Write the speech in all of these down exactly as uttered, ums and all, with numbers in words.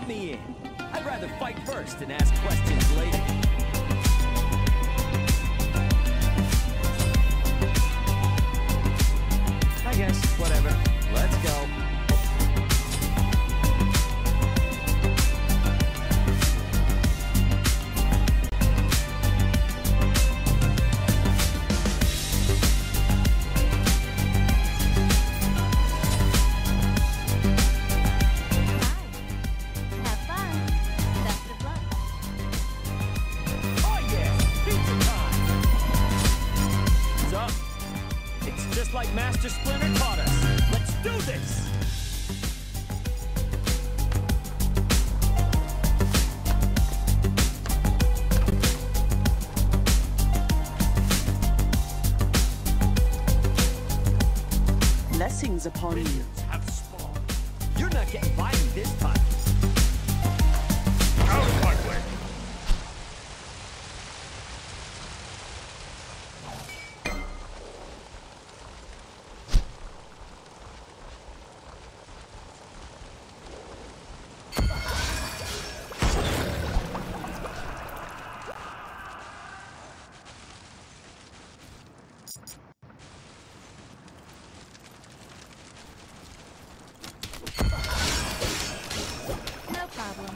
me in. I'd rather fight first and ask questions later. I guess, whatever. Let's go. Like Master Splinter taught us. Let's do this! Blessings upon you. Have spawned. You're not getting by me this time. Out of my way! No problem.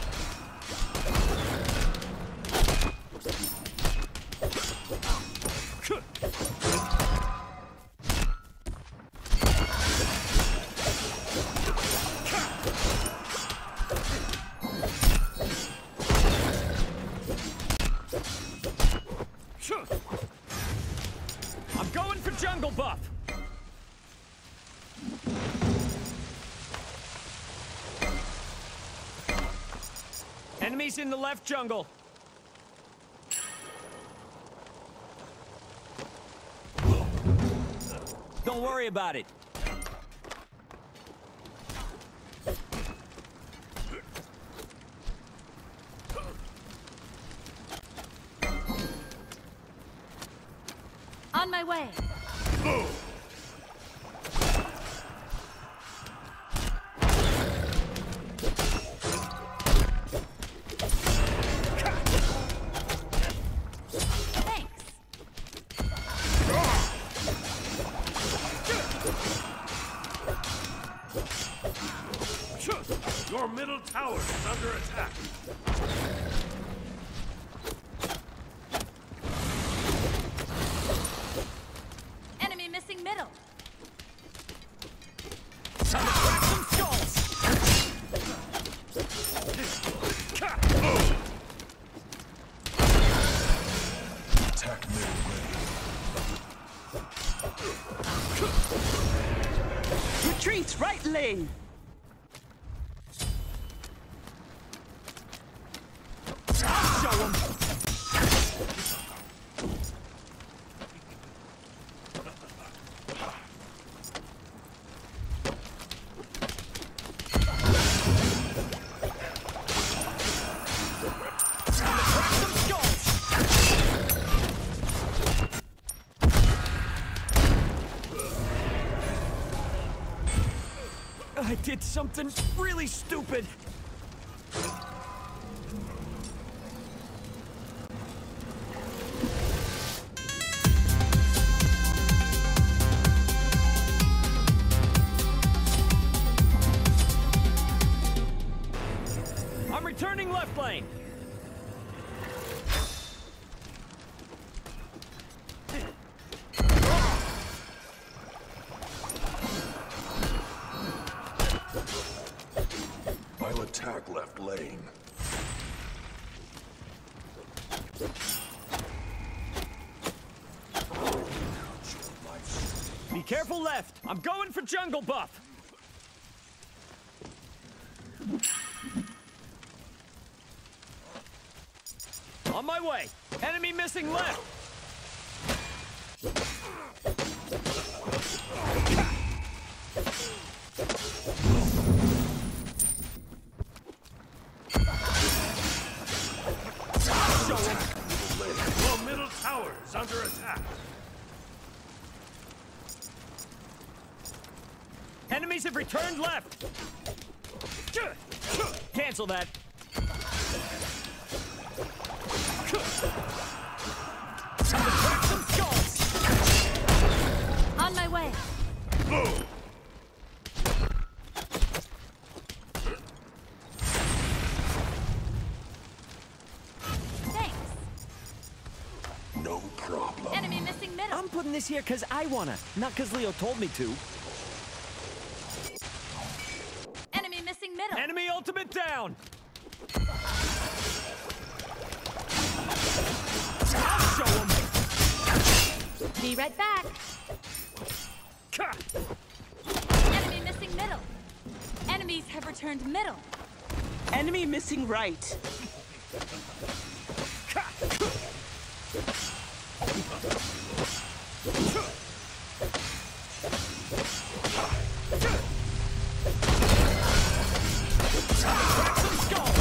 I'm going for jungle buff. Enemies in the left jungle. Don't worry about it. On my way. Move! Thanks. Your middle tower is under attack. Enemy missing middle. Time to crack some skulls. Attack middle ready. Retreat, right lane. Show 'em. I did something really stupid. I'm returning left lane. I'll attack left lane. Be careful left. I'm going for jungle buff. On my way. Enemy missing left. Your middle tower is under attack. Enemies have returned left. Cancel that. Some skulls. On my way. Thanks. No problem. Enemy missing middle. I'm putting this here because I wanna, not because Leo told me to. Enemy missing middle. Enemy ultimate down. I'll show him. Be right back. Ka! Enemy missing middle. Enemies have returned middle. Enemy missing right. Ka! Some skulls.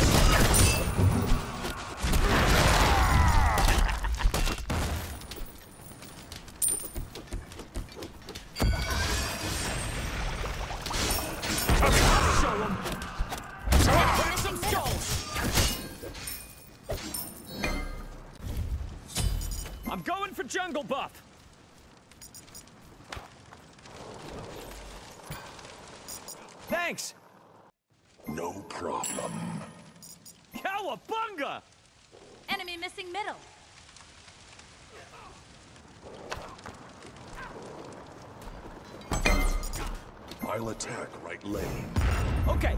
Show 'em. Enemy Some missing middle. skulls. I'm going for jungle buff. Thanks. No problem. Cowabunga! Enemy missing middle. I'll attack right lane. Okay.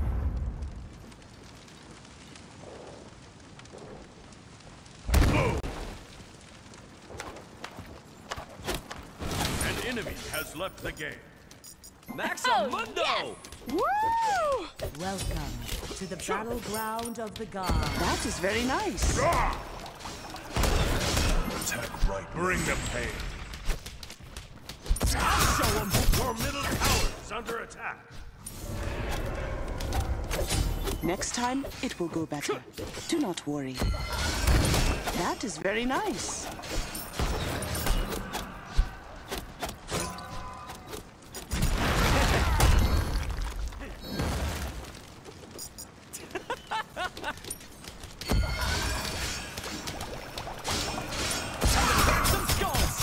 An enemy has left the game. Maxamundo! yes! Woo! Welcome to the battleground of the gods. That is very nice. Attack right. Bring the pain. I'll show 'em. Your middle tower is under attack. Next time, it will go better. Do not worry. That is very nice. Some skulls.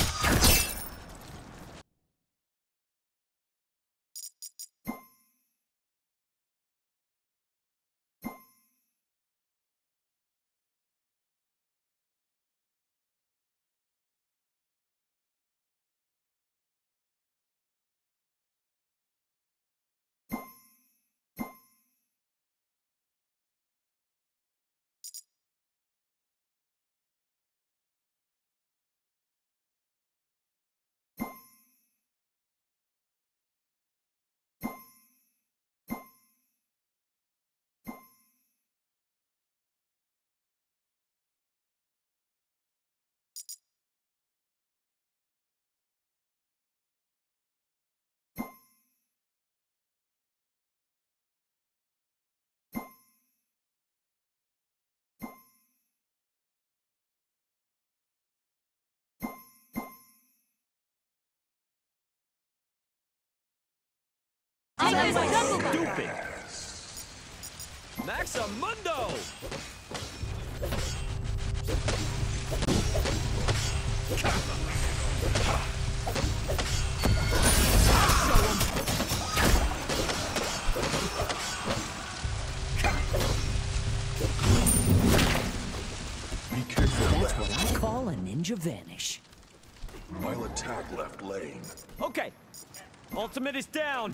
On my way. Jungle buff. Stupid. Maxamundo! Be careful left. Call a ninja vanish. I'll attack left lane. Okay. Ultimate is down.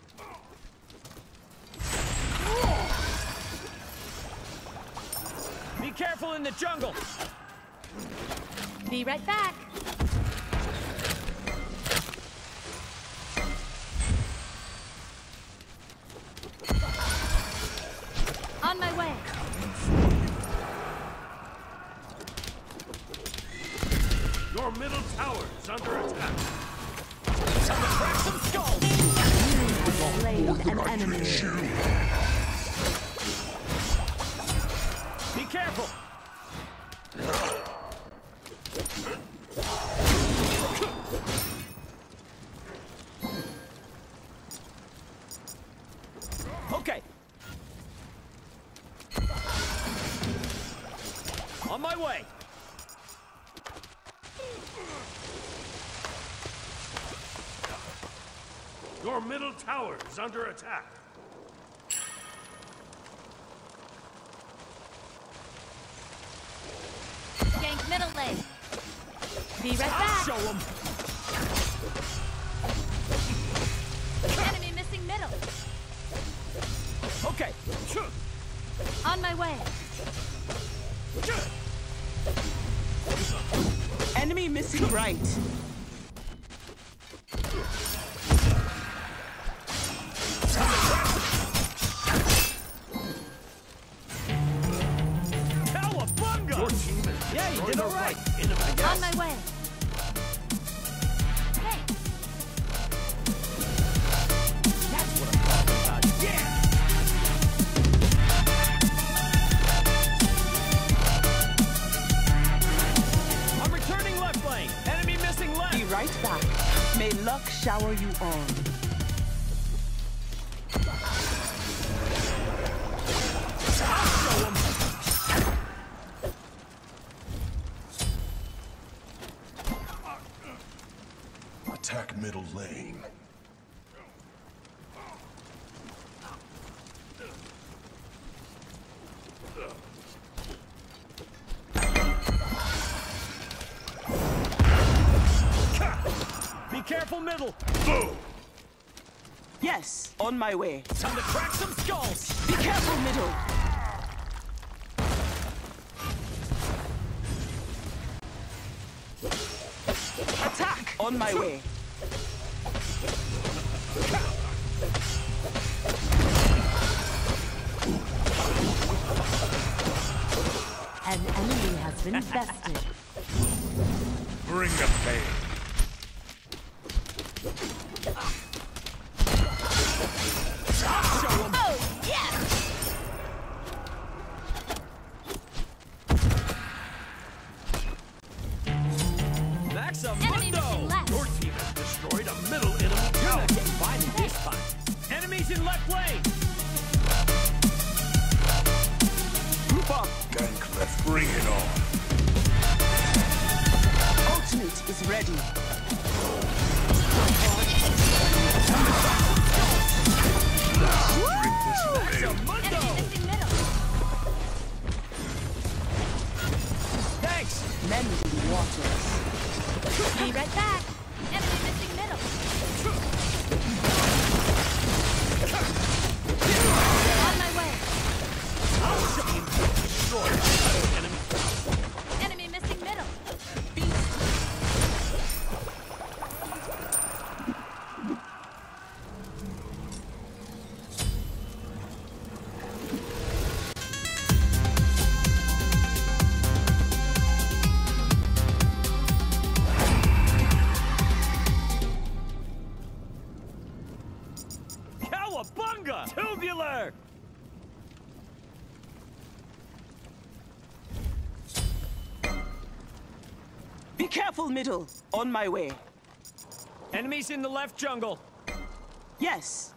Be careful in the jungle. Be right back. On my way. Your middle tower is under attack. Crack some skulls. Slain an enemy. Be careful. Okay. way! Your middle tower is under attack. Gank middle lane. Be right I'll back. show him! Enemy missing middle. Okay. On my way. Enemy missing right. Cowabunga! Your team is Yeah, you did destroyed all the right. enemy. On my way. Thanks. That's what I'm talking about. Yeah! I'm returning left lane. Enemy missing left. Be right back. May luck shower you all. Attack middle lane. Be careful middle. Yes, on my way. Time to crack some skulls. Be careful, middle. Attack! On my way. An enemy has been bested. Bring the pain. Oh, yes! Max Enemy missing Amundo. left. Your team has destroyed a middle enemy You're tower. not getting by me this time. Enemies in left lane. Group up. Gank left. Bring it on. Ultimate is ready. Max Enemy Amundo. missing middle. Thanks. Mending waters. Be right back. Enemy missing middle. On my way. Enemy missing middle. Cowabunga. Tubular. Be careful, middle. On my way. Enemies in the left jungle. Yes.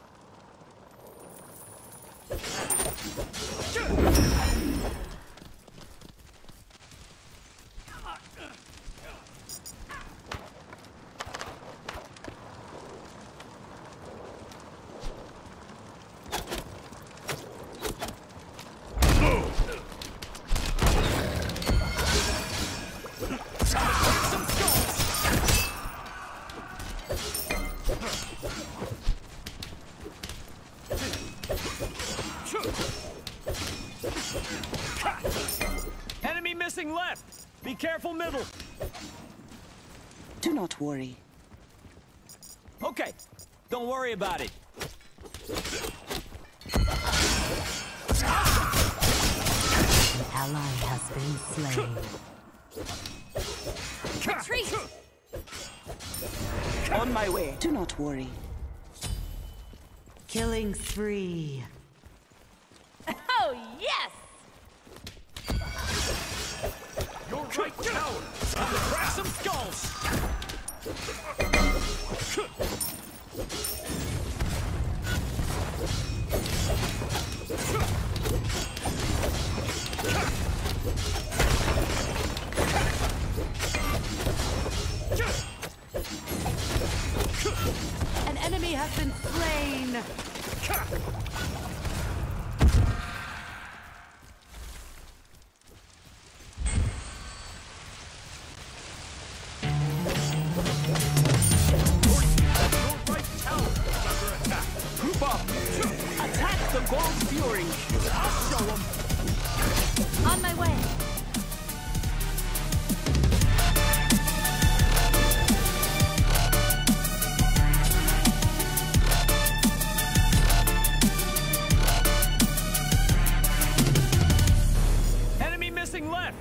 Enemy missing left. Be careful middle. Do not worry. Okay. Don't worry about it. An ally has been slain. Retreat. On my way. Do not worry. Killing spree. Oh, yes! Your right tower. Time to crack some skulls. has been slain. Attack the Gold Fury! I'll show them! On my way. Enemy missing left!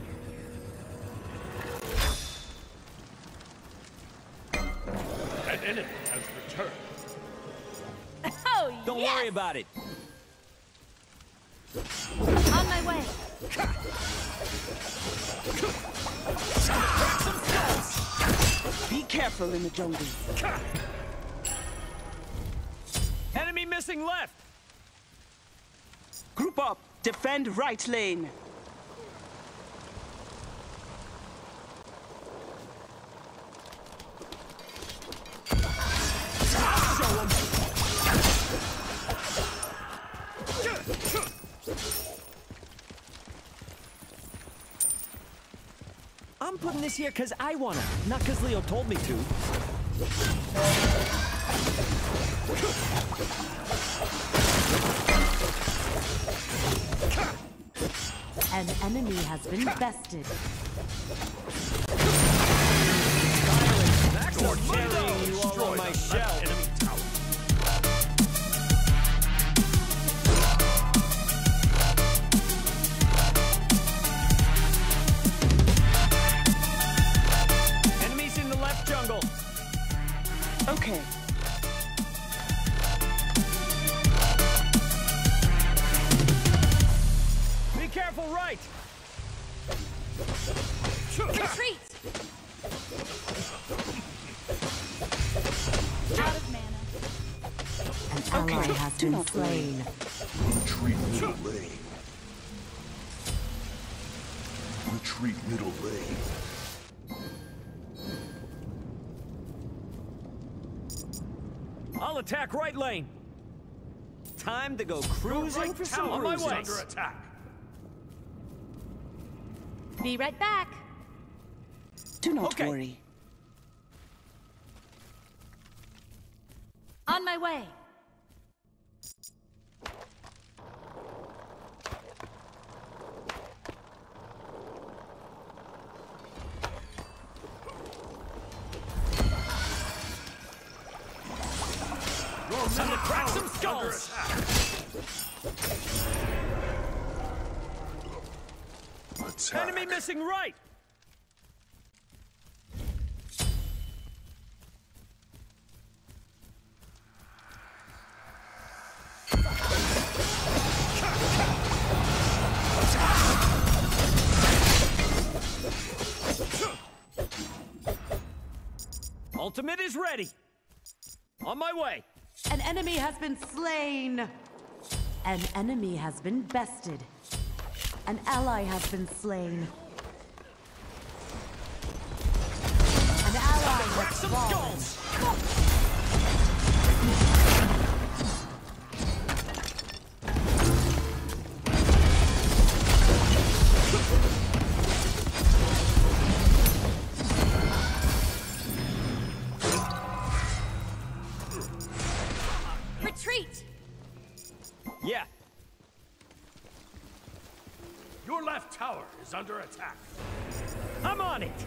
An enemy has returned. Oh, Don't yes! worry about it. On my way. Be careful in the jungle. Enemy missing left! Group up. Defend right lane. I'm putting this here because I wanna, not because Leo told me to. An enemy has been bested. Max, I'm carrying you all on my shell. Enemy tower. Enemies in the left jungle. Okay. Be careful, right! Retreat! Out of mana. An ally Okay, has do been not worry. slain. Retreat middle lane. Retreat middle lane. I'll attack right lane. Time to go cruising Right for some tower on my is way. under attack. Be right back. Do not Okay. worry. On my way. Your Time to crack some is under skulls. attack. Attack. Enemy missing right! Ultimate is ready. On my way. An enemy has been slain. An enemy has been bested. An ally has been slain. An ally Crack has some fallen. skulls. Retreat! Yeah. Your left tower is under attack. I'm on it.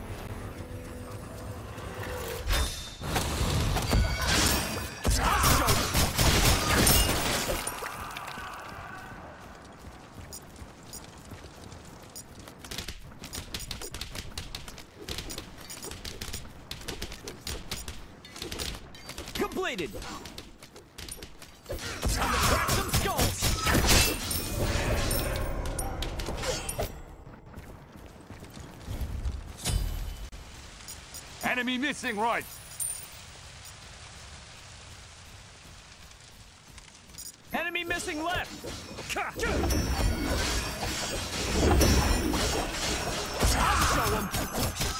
I'll show you. Completed. Time to crack some skulls. Enemy missing right. Enemy missing left. Ka! I'll show 'em.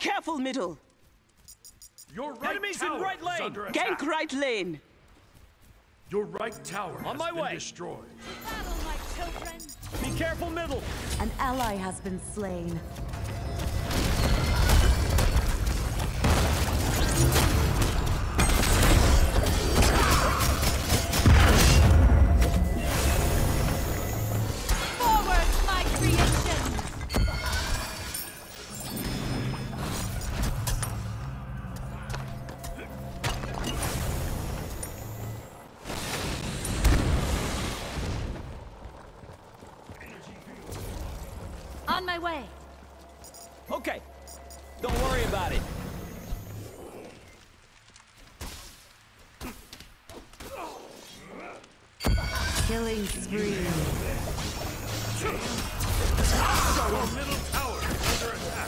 careful, middle. Your right Enemies in tower right is lane. under attack. Gank right lane. Your right tower On has my been way. destroyed. Battle, my children. Be careful, middle. An ally has been slain. Forward, my creation. On my way. Okay. Don't worry about it. Killing spree. Your middle tower is under attack.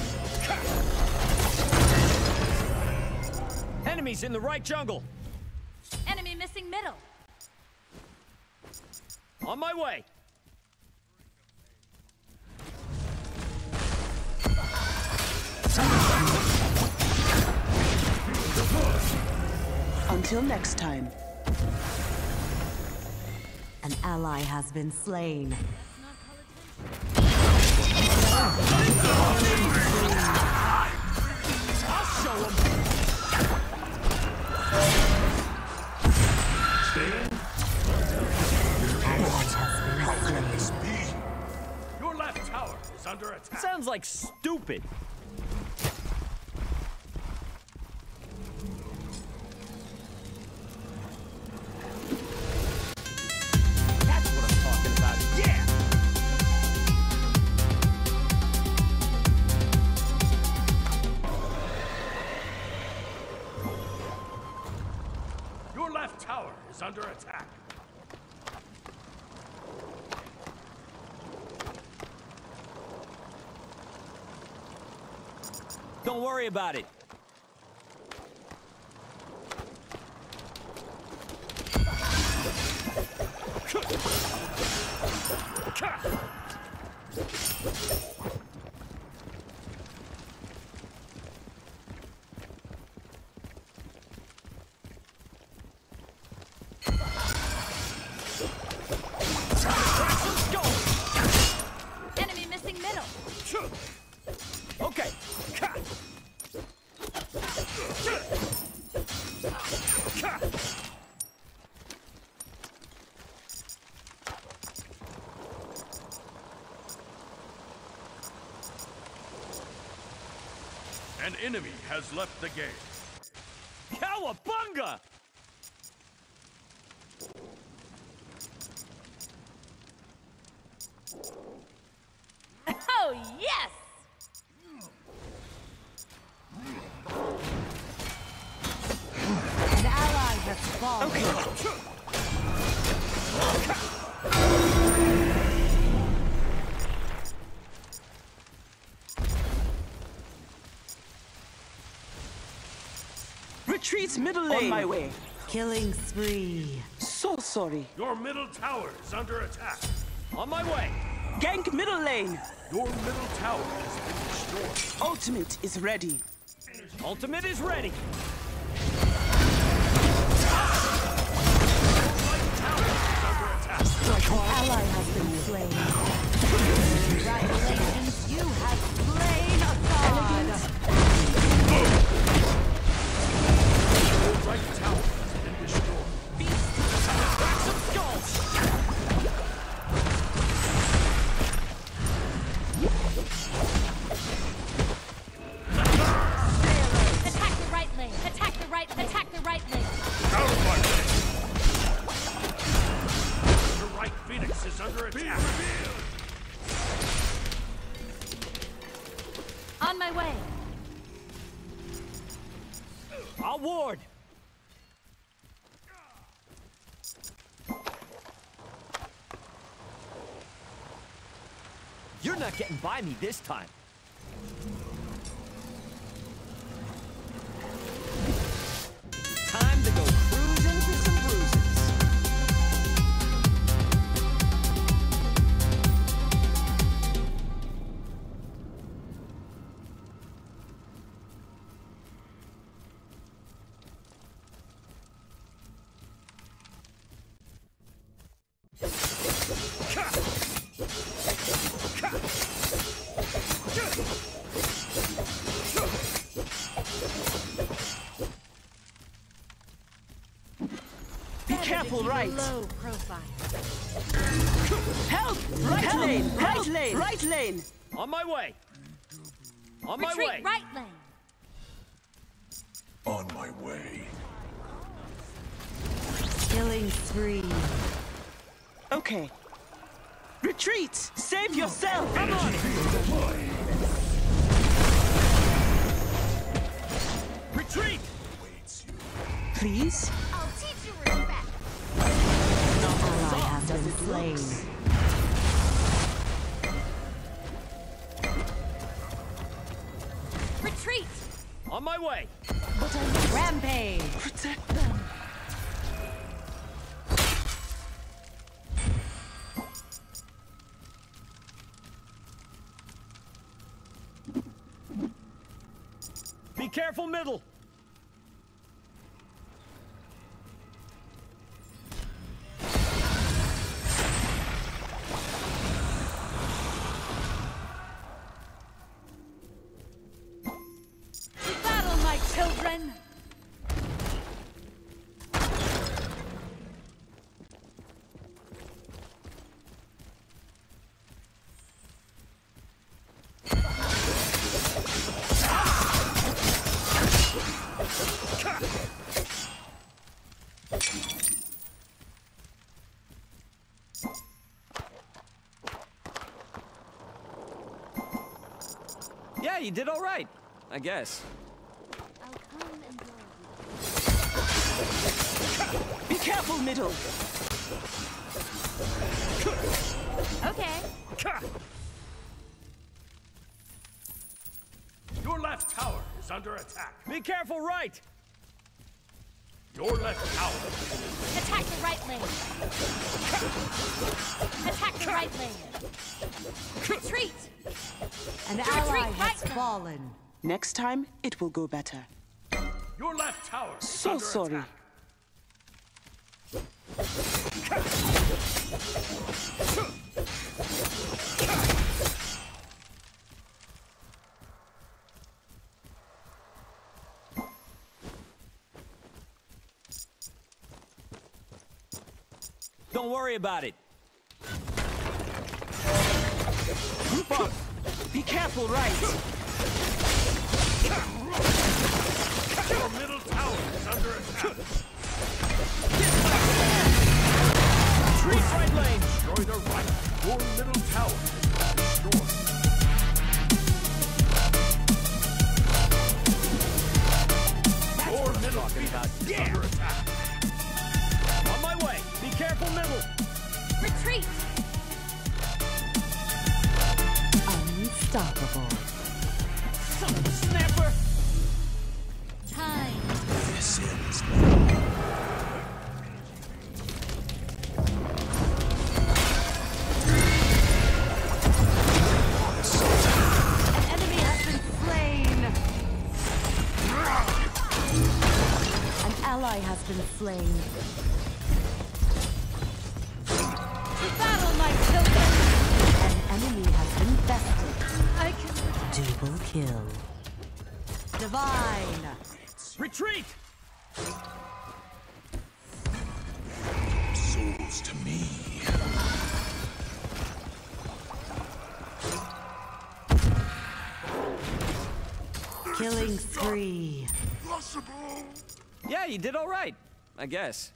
Enemies in the right jungle. Enemy missing middle. On my way. Until next time. An ally has been slain. I'll show them. Your left tower is under attack. Sounds like stupid. That's what I'm talking about. Yeah! Your left tower is under attack. Don't worry about it. Let's go. Enemy missing middle. Okay. An enemy has left the game. Cowabunga! Oh, yes! An ally has fallen. Okay. Retreat middle lane. On my way. Killing spree. So sorry. Your middle tower is under attack. On my way. Gank middle lane. Your middle tower has been destroyed. Ultimate is ready. Ultimate is ready. Ally has been slain. Congratulations, you have slain a god. Your right tower has been destroyed. Crack some skulls. Attack the right lane. Attack the right. Attack the right lane. Out of my way. Your right Phoenix is under attack. On my way. I'll ward. You're not getting by me this time. Time to go cruising for some bruises. careful right. Low profile. Help! Right Help! lane! Right lane! Right lane! On my way. On my Retreat way. right lane. On my way. Killing spree. Okay. Retreat! Save yourself! Come on. Retreat. Please? I'll teach you respect. Ally has been slain. Retreat. On my way. Rampage. Protect them. Be careful, middle. To battle, my children. Yeah, you did all right, I guess. I'll come and go. Be careful, middle. Okay. Your left tower is under attack. Be careful, right. Your left tower. Attack the right lane. Attack the right lane. Retreat. An Retreat ally right has now. fallen. Next time, it will go better. Your left tower is So under sorry. attack. Don't worry about it. Group up. Be careful, right. Your middle tower is under attack. Retreat right lane. Destroy the right. Your middle tower is destroyed. Your middle feet is under attack. On my way. Be careful, middle. Retreat. Unstoppable. Son of a snapper. Time. This ends. An enemy has been slain. An ally has been slain. To battle, my children. An enemy has been bested. I can. Double kill. Divine. Retreat. Souls to me. Killing spree. Possible. Yeah, you did all right, I guess.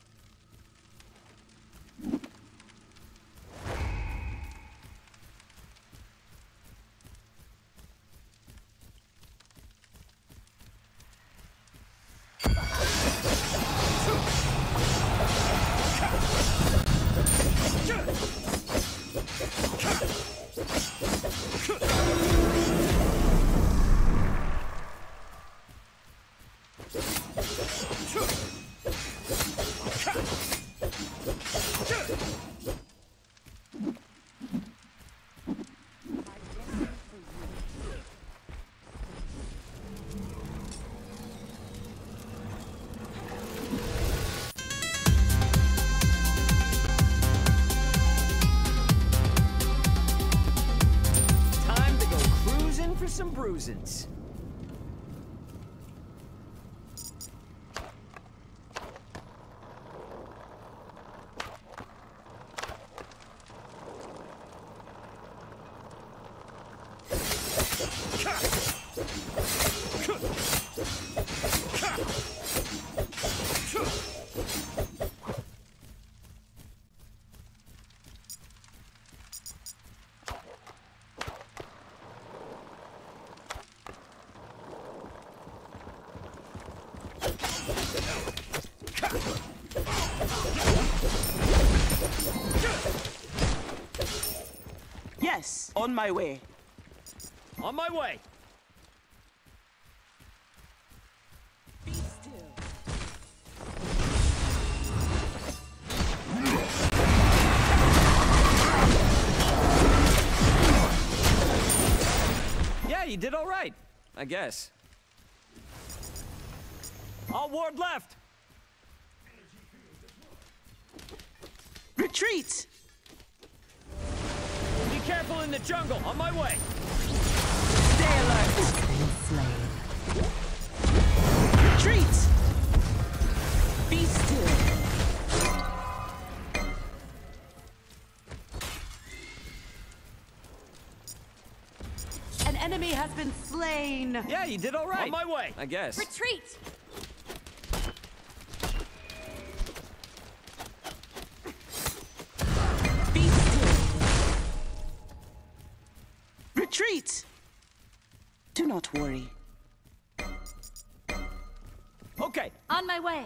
Time to go cruising for some bruisins. Yes, on my way. On my way. Be still. Yeah, you did all right, I guess. All ward left. Retreat! Be careful in the jungle. On my way. Stay alert! Slain. Retreat! Be still. An enemy has been slain. Yeah, you did all right. On my way, I guess. Retreat! Be still. Retreat! Do not worry. Okay. On my way.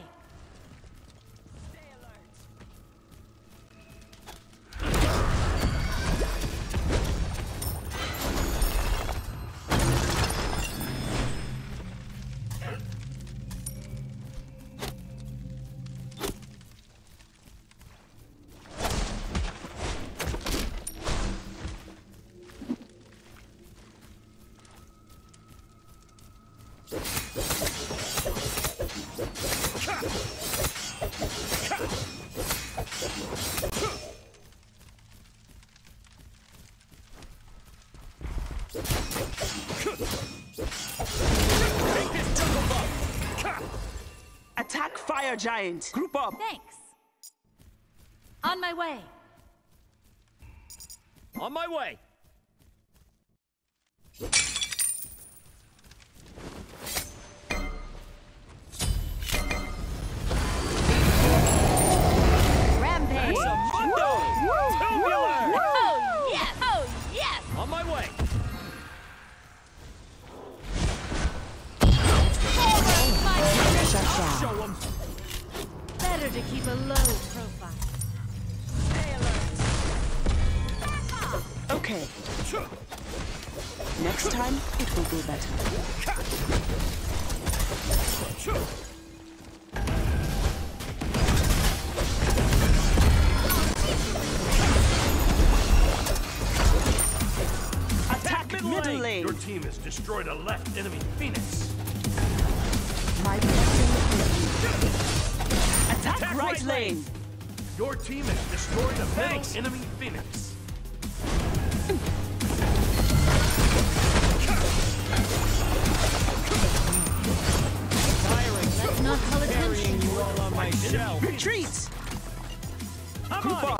Take this jungle buff. Attack Fire Giant. Group up. Thanks. On my way. On my way. Rampage. Mundo. Tubular. Oh, yes! Oh, yes! On my way. Shut down. Show 'em. Better to keep a low profile. Okay. Next time, it will go better. Attack middle middle lane. lane. Your team has destroyed a left enemy Phoenix. My blessing Attack, Attack right, right lane. lane. Your team has destroyed a Thanks. middle enemy Phoenix. Tiring. Let's not call attention. Carrying you all on my shelf. Retreat. I'm Group on up.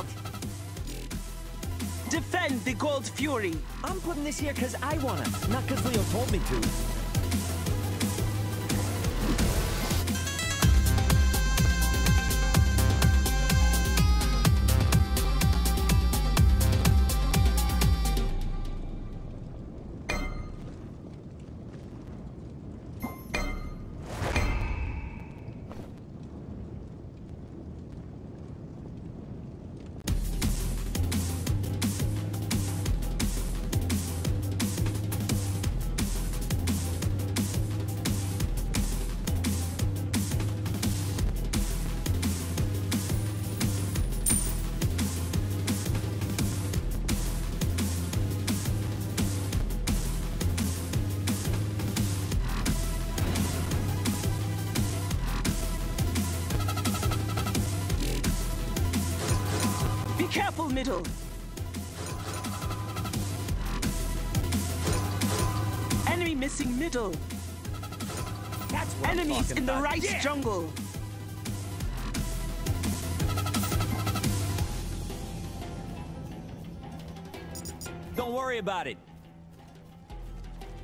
Defend the Gold Fury. it. I'm putting this here because I want to, not because Leo told me to. Be careful, middle. Enemy missing middle. That's what I'm Enemies talking in the about. right Yeah. jungle. Don't worry about it.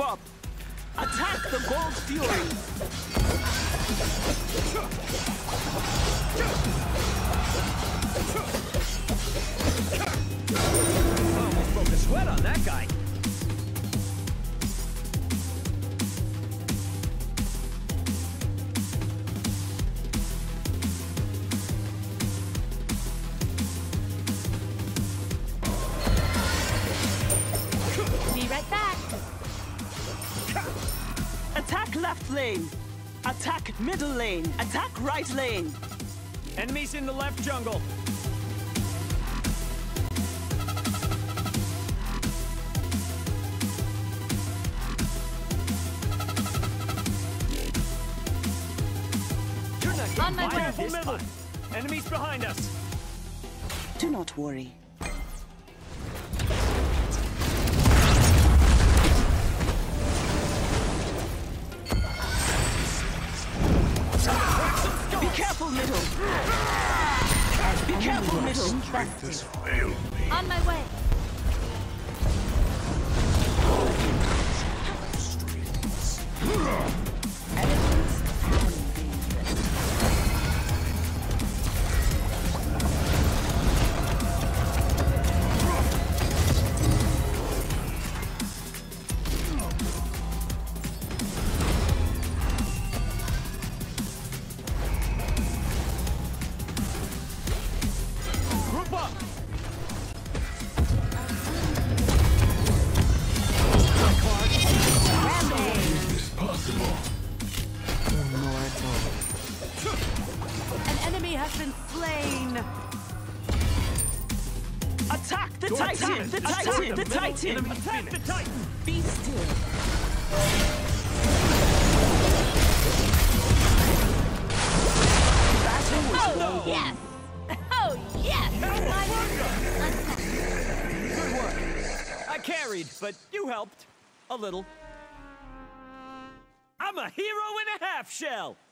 up! Attack the Gold Fury! Almost broke a sweat on that guy. Be right back. Attack left lane! Attack middle lane! Attack right lane! Enemies in the left jungle. You're not On my getting by way. this middle. Enemies behind us. Do not worry. Be careful, middle! Be careful, middle! Strength has failed me. On my way. Group up. It's possible. An enemy has been slain. Attack the Go Titan! attack The it. Titan! Attack The the middle Titan! enemy. Attack the Titan. Be still. Battle was Oh, well won. yes. Oh, yes. Good work. I carried, but you helped. A little. I'm a hero in a half shell.